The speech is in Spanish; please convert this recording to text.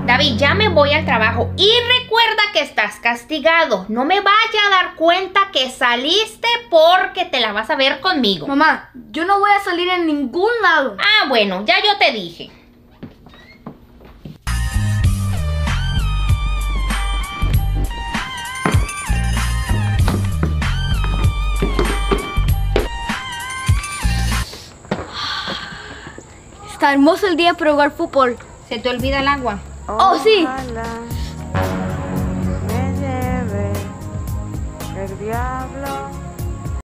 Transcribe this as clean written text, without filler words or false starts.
David, ya me voy al trabajo y recuerda que estás castigado. No me vaya a dar cuenta que saliste porque te la vas a ver conmigo. Mamá, yo no voy a salir en ningún lado. Ah, bueno, ya yo te dije. Está hermoso el día para jugar fútbol. ¿Se te olvida el agua? Oh, sí. Ojalá me lleve el diablo